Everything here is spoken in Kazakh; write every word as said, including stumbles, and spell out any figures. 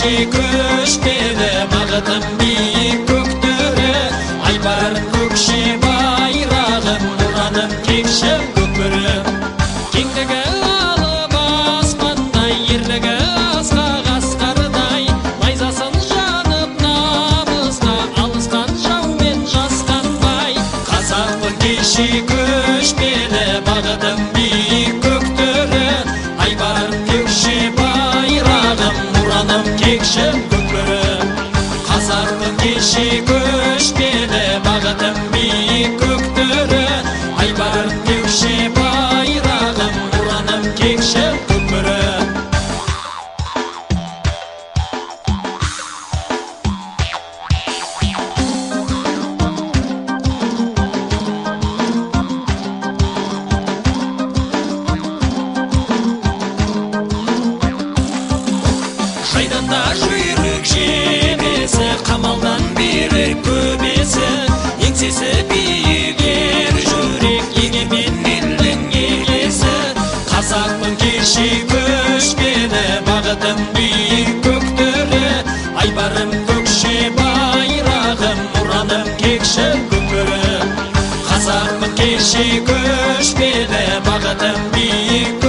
кеши көшпелі бағытым биік көктөрі айбарым көкше байрағым ұраным кекшім көкбөрім кеңдігі алып аспандай ерлігі асқақ асқардай найзасын жанып намысқа алысқан жаумен жасқанбай қазақпын кеши көшпелі бағытым биік көктөрі айбарым көкше байрағым ұраным кекшім көкбөрім қазақпын кеши көшпелі бағытым биік көктөрі айбарым көкше байрағым ұраным кекшім көкбөрім жайданда жүйрік жебесі қамалдан берік көбесі еңсесі биік ер жүрек егемен елдің елесі қазақпын кеши көшпелі бағытым биік көктөрі айбарым көкше байрағым ұраным кекшім көкбөрім қазақпын кеши көшпелі бағытым биік